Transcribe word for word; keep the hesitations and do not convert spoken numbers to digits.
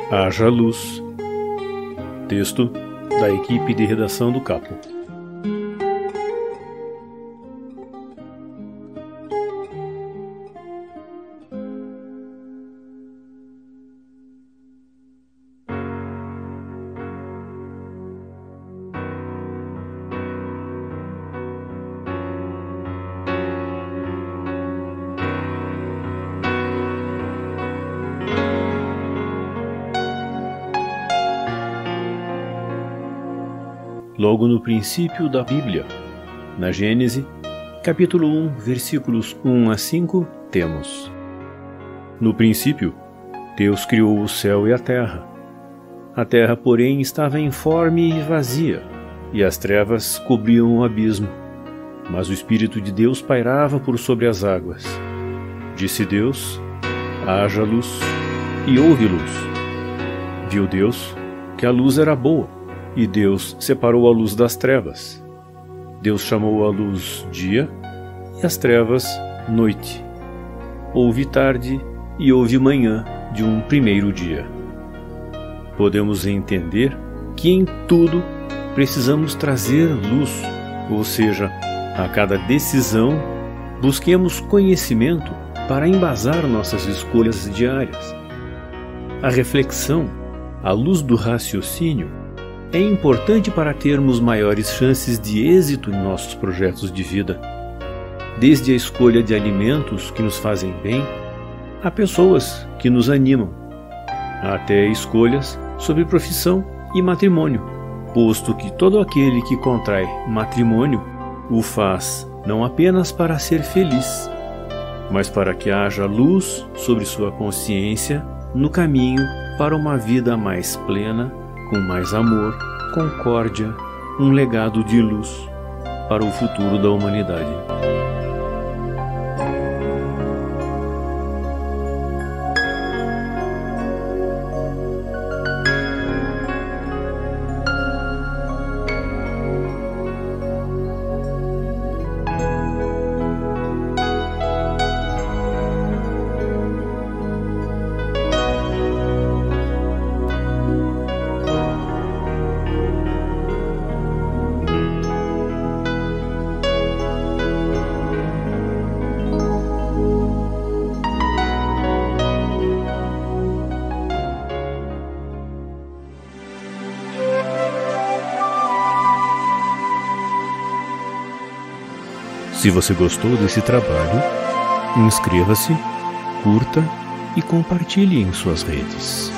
Haja luz. Texto da equipe de redação do Capo. Logo no princípio da Bíblia, na Gênese, capítulo um, versículos um a cinco, temos: No princípio, Deus criou o céu e a terra. A terra, porém, estava informe e vazia, e as trevas cobriam o abismo. Mas o Espírito de Deus pairava por sobre as águas. Disse Deus: haja luz, e houve luz. Viu Deus que a luz era boa, e Deus separou a luz das trevas. Deus chamou a luz dia e as trevas noite. Houve tarde e houve manhã de um primeiro dia. Podemos entender que em tudo precisamos trazer luz, ou seja, a cada decisão busquemos conhecimento para embasar nossas escolhas diárias. A reflexão, à luz do raciocínio, é importante para termos maiores chances de êxito em nossos projetos de vida. Desde a escolha de alimentos que nos fazem bem, a pessoas que nos animam, até escolhas sobre profissão e matrimônio, posto que todo aquele que contrai matrimônio o faz não apenas para ser feliz, mas para que haja luz sobre sua consciência no caminho para uma vida mais plena, com mais amor, concórdia, um legado de luz para o futuro da humanidade. Se você gostou desse trabalho, inscreva-se, curta e compartilhe em suas redes.